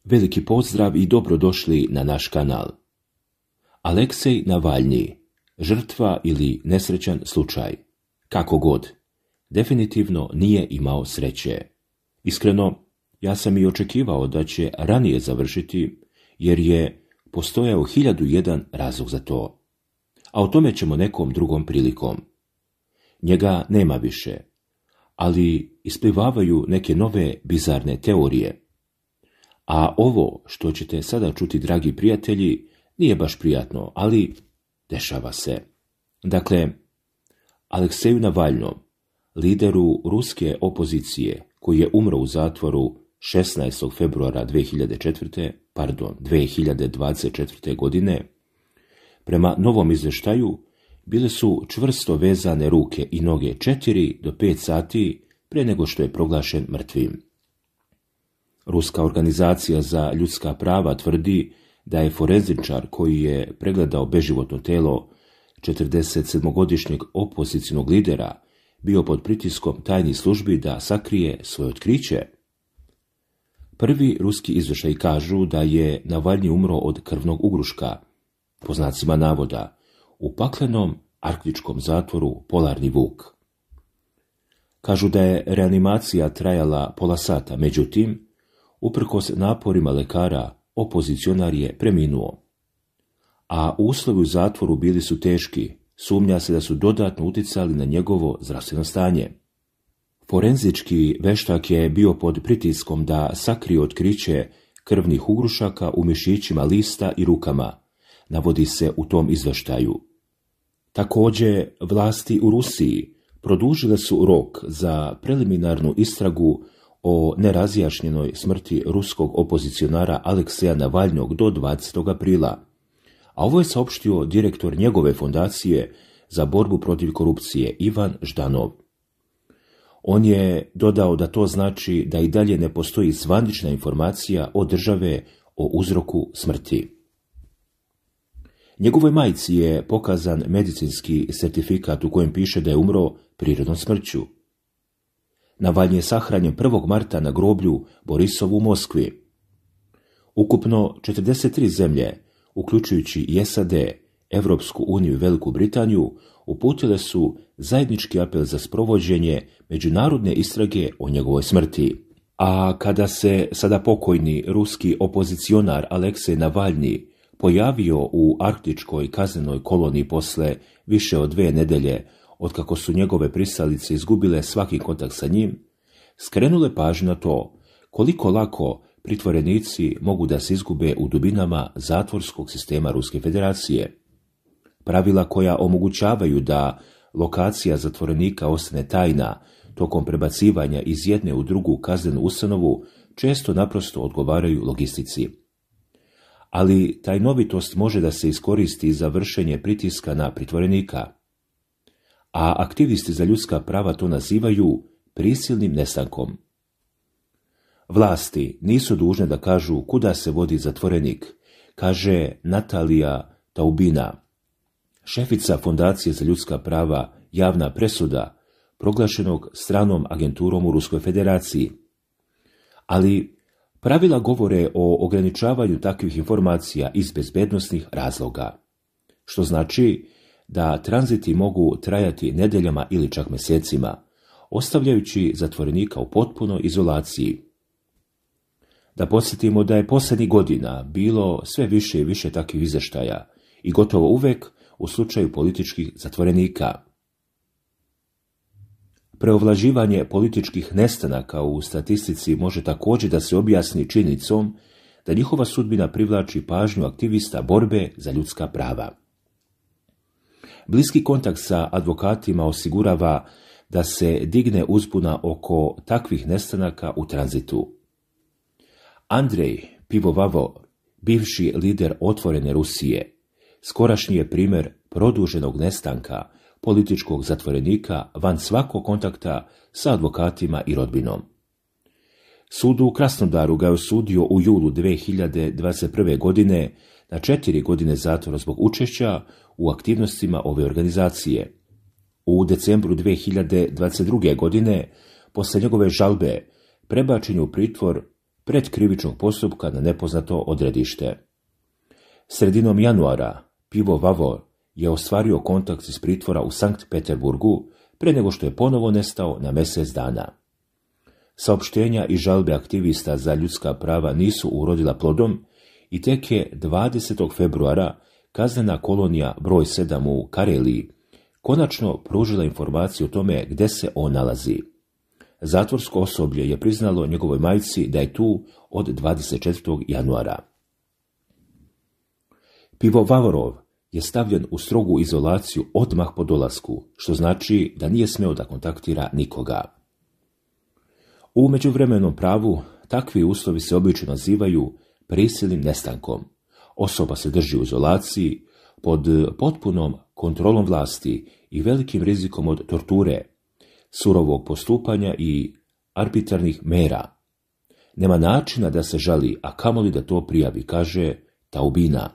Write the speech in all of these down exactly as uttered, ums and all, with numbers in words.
Veliki pozdrav i dobrodošli na naš kanal. Aleksej Navalnji, žrtva ili nesrećan slučaj. Kako god, definitivno nije imao sreće. Iskreno, ja sam i očekivao da će ranije završiti, jer je postojao hiljadu jedan razlog za to. A o tome ćemo nekom drugom prilikom. Njega nema više, ali isplivavaju neke nove bizarne teorije. A ovo što ćete sada čuti, dragi prijatelji, nije baš prijatno, ali dešava se. Dakle, Alekseju Navalnom, lideru ruske opozicije, koji je umro u zatvoru šesnaestog februara dve hiljade četvrte. pardon, dve hiljade dvadeset četvrte. godine, prema novom izvještaju, bile su čvrsto vezane ruke i noge četiri do pet sati prije nego što je proglašen mrtvim. Ruska organizacija za ljudska prava tvrdi da je forenzičar koji je pregledao beživotno telo četrdesetsedmogodišnjeg opozicijnog lidera bio pod pritiskom tajnih službi da sakrije svoje otkriće. Prvi ruski izvještaji kažu da je Navalnji umro od krvnog ugruška, po znacima navoda, u paklenom arktičkom zatvoru Polarni Vuk. Kažu da je reanimacija trajala pola sata, međutim, uprkos naporima lekara, opozicionar je preminuo. A uslovi u zatvoru bili su teški, sumnja se da su dodatno uticali na njegovo zdravstveno stanje. Forenzički veštak je bio pod pritiskom da sakrije otkriće krvnih ugrušaka u mišićima lista i rukama, navodi se u tom izveštaju. Također, vlasti u Rusiji produžile su rok za preliminarnu istragu o nerazjašnjenoj smrti ruskog opozicionara Alekseja Navalnog do dvadesetog aprila, a ovo je saopštio direktor njegove fondacije za borbu protiv korupcije Ivan Ždanov. On je dodao da to znači da i dalje ne postoji zvanična informacija od države o uzroku smrti. Njegovoj majci je pokazan medicinski certifikat u kojem piše da je umro prirodnom smrću. Navalnji je sahranjen prvog marta na groblju Borisovu u Moskvi. Ukupno četrdeset tri zemlje, uključujući i S A D, Evropsku uniju i Veliku Britaniju, uputile su zajednički apel za sprovođenje međunarodne istrage o njegovoj smrti. A kada se sada pokojni ruski opozicionar Aleksej Navalnji pojavio u arktičkoj kaznenoj koloniji posle više od dve nedelje, otkako su njegove pristalice izgubile svaki kontakt sa njim, skrenule pažnju na to koliko lako pritvorenici mogu da se izgube u dubinama zatvorskog sistema Ruske federacije. Pravila koja omogućavaju da lokacija zatvorenika ostane tajna tokom prebacivanja iz jedne u drugu kaznenu ustanovu često naprosto odgovaraju logistici. Ali tajnovitost može da se iskoristi za vršenje pritiska na pritvorenika, a aktivisti za ljudska prava to nazivaju prisilnim nestankom. Vlasti nisu dužne da kažu kuda se vodi zatvorenik, kaže Natalija Taubina, šefica Fondacije za ljudska prava Javna presuda, proglašenog stranom agenturom u Ruskoj federaciji. Ali pravila govore o ograničavanju takvih informacija iz bezbednosnih razloga, što znači da tranziti mogu trajati nedeljama ili čak mjesecima, ostavljajući zatvorenika u potpunoj izolaciji. Da podsjetimo da je posljednjih godina bilo sve više i više takvih izvještaja i gotovo uvek u slučaju političkih zatvorenika. Preovlaživanje političkih nestanaka u statistici može također da se objasni činjenicom da njihova sudbina privlači pažnju aktivista borbe za ljudska prava. Bliski kontakt sa advokatima osigurava da se digne uzbuna oko takvih nestanaka u tranzitu. Andrej Pivovavov, bivši lider otvorene Rusije, skorašnji je primjer produženog nestanka političkog zatvorenika van svakog kontakta sa advokatima i rodbinom. Sud u Krasnodaru ga je osudio u julu dve hiljade dvadeset prve. godine na četiri godine zatvora zbog učešća u aktivnostima ove organizacije. U decembru dve hiljade dvadeset druge. godine, posle njegove žalbe, prebačen je u pritvor predkrivičnog postupka na nepoznato odredište. Sredinom januara Pivo Vavor je ostvario kontakt iz pritvora u Sankt Peterburgu pre nego što je ponovo nestao na mjesec dana. Saopštenja i žalbe aktivista za ljudska prava nisu urodila plodom i tek je dvadesetog februara kaznena kolonija broj sedam u Kareliji konačno pružila informaciju o tome gdje se on nalazi. Zatvorsko osoblje je priznalo njegovoj majci da je tu od dvadeset četvrtog januara. Pivovarov je stavljen u strogu izolaciju odmah po dolasku, što znači da nije smeo da kontaktira nikoga. U međuvremenom pravu takvi uslovi se obično nazivaju prisilnim nestankom. Osoba se drži u izolaciji pod potpunom kontrolom vlasti i velikim rizikom od torture, surovog postupanja i arbitrarnih mera. Nema načina da se žali, a kamoli da to prijavi, kaže Taubina.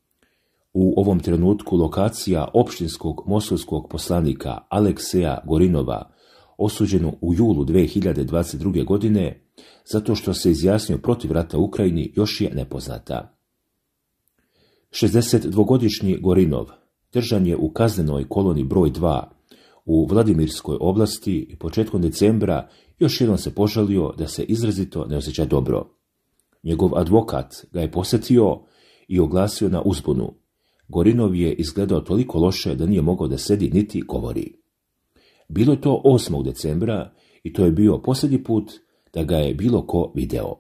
U ovom trenutku lokacija opštinskog moskovskog poslanika Alekseja Gorinova, osuđeno u julu dve hiljade dvadeset druge. godine, zato što se izjasnio protiv rata u Ukrajini, još je nepoznata. šezdesetdvogodišnji Gorinov držan je u kaznenoj koloni broj dva u Vladimirskoj oblasti i početkom decembra još jednom se požalio da se izrazito ne osjeća dobro. Njegov advokat ga je posjetio i oglasio na uzbunu. Gorinov je izgledao toliko loše da nije mogao da sedi niti govori. Bilo je to osmog decembra i to je bio posljednji put da ga je bilo ko video.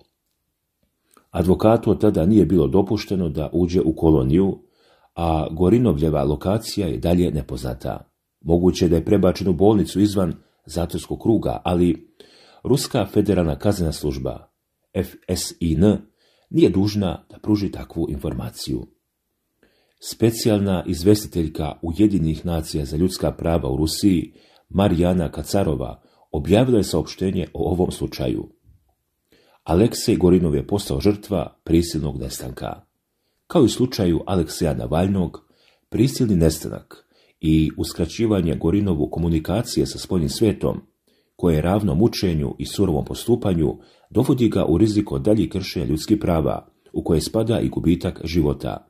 Advokatu od tada nije bilo dopušteno da uđe u koloniju, a Gorinovljeva lokacija je dalje nepoznata. Moguće da je prebačen u bolnicu izvan zatvorskog kruga, ali Ruska federalna kaznena služba F S I N nije dužna da pruži takvu informaciju. Specijalna izvestiteljka Ujedinjenih nacija za ljudska prava u Rusiji Marijana Kacarova objavila je saopštenje o ovom slučaju. Aleksej Gorinov je postao žrtva prisilnog nestanka. Kao i u slučaju Alekseja Navalnog, prisilni nestanak i uskraćivanje Gorinovu komunikacije sa spoljnim svijetom, koje je ravno mučenju i surovom postupanju, dovodi ga u rizik od daljih kršenja ljudskih prava, u koje spada i gubitak života.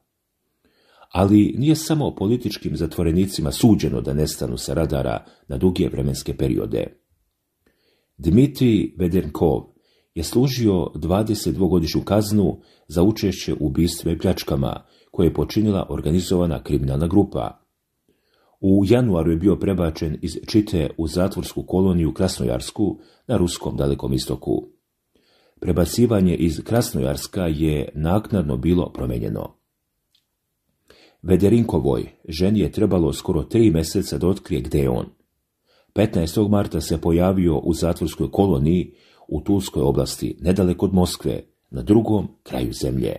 Ali nije samo političkim zatvorenicima suđeno da nestanu sa radara na duge vremenske periode. Dmitrij Vedenkov je služio dvadesetdvogodišnju kaznu za učešće u ubistvima i pljačkama koje je počinila organizovana kriminalna grupa. U januaru je bio prebačen iz Čite u zatvorsku koloniju Krasnojarsku na ruskom Dalekom istoku. Prebacivanje iz Krasnojarska je naknadno bilo promenjeno. Vederinkovoj ženi je trebalo skoro tri mjeseca da otkrije gdje je on. petnaestog marta se pojavio u zatvorskoj koloniji u Tulskoj oblasti, nedaleko od Moskve, na drugom kraju zemlje.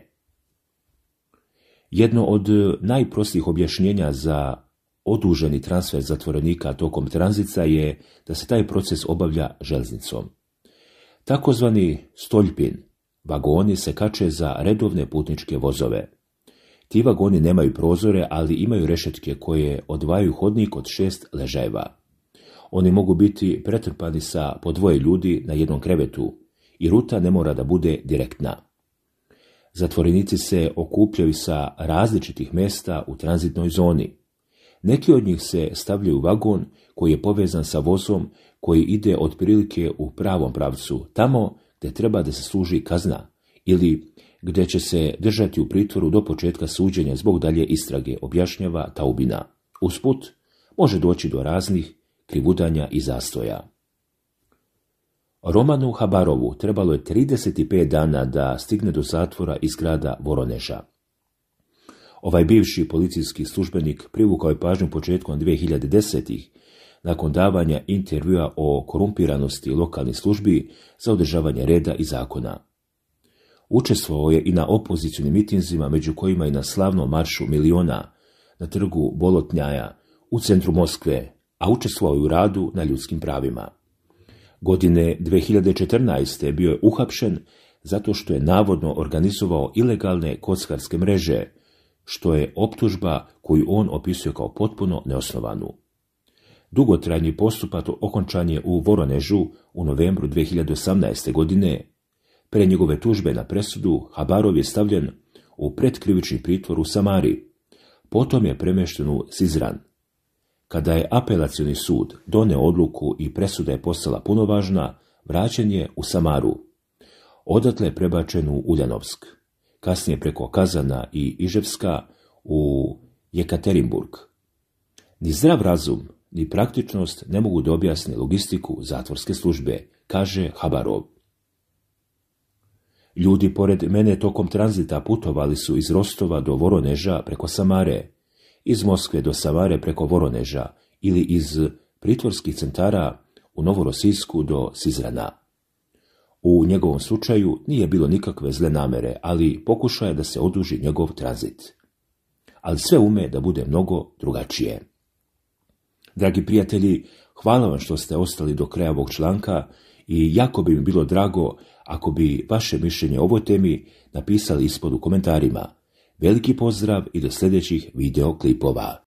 Jedno od najprostijih objašnjenja za oduženi transfer zatvorenika tokom tranzica je da se taj proces obavlja željeznicom. Takozvani stoljpin vagoni se kače za redovne putničke vozove. Ti vagoni nemaju prozore, ali imaju rešetke koje odvajaju hodnik od šest ležajeva. Oni mogu biti pretrpani sa po dvoje ljudi na jednom krevetu i ruta ne mora da bude direktna. Zatvorenici se okupljaju sa različitih mjesta u tranzitnoj zoni. Neki od njih se stavljaju u vagon koji je povezan sa vozom koji ide otprilike u pravom pravcu, tamo gdje treba da se služi kazna ili gdje će se držati u pritvoru do početka suđenja zbog dalje istrage, objašnjava Taubina. Usput može doći do raznih krivudanja i zastoja. Romanu Habarovu trebalo je trideset pet dana da stigne do zatvora iz grada Voroneža. Ovaj bivši policijski službenik privukao je pažnju početkom dve hiljade desetih nakon davanja intervjua o korumpiranosti lokalnih službi za održavanje reda i zakona. Učestvovao je i na opozicionim mitinzima, među kojima i na slavnom maršu miliona na trgu Bolotnjaja u centru Moskve, a učestvovao je u radu na ljudskim pravima. Godine dve hiljade četrnaeste. bio je uhapšen zato što je navodno organizovao ilegalne kockarske mreže, što je optužba koju on opisuje kao potpuno neosnovanu. Dugotrajni postupak okončan je u Voronežu u novembru dve hiljade osamnaeste. godine. Pre njegove tužbe na presudu, Habarov je stavljen u predkrivični pritvor u Samari. Potom je premješten u Sizran. Kada je apelacioni sud doneo odluku i presuda je postala punovažna, vraćen je u Samaru. Odatle je prebačen u Uljanovsk, kasnije preko Kazana i Iževska u Jekaterinburg. Ni zdrav razum, ni praktičnost ne mogu da objasne logistiku zatvorske službe, kaže Habarov. Ljudi pored mene tokom tranzita putovali su iz Rostova do Voroneža preko Samare, iz Moskve do Samare preko Voroneža ili iz pritvorskih centara u Novorosijsku do Sizrana. U njegovom slučaju nije bilo nikakve zle namere, ali pokušaje da se oduži njegov tranzit. Ali sve ume da bude mnogo drugačije. Dragi prijatelji, hvala vam što ste ostali do kraja ovog članka i jako bi mi bilo drago ako bi vaše mišljenje o ovoj temi napisali ispod u komentarima. Veliki pozdrav i do sljedećih videoklipova.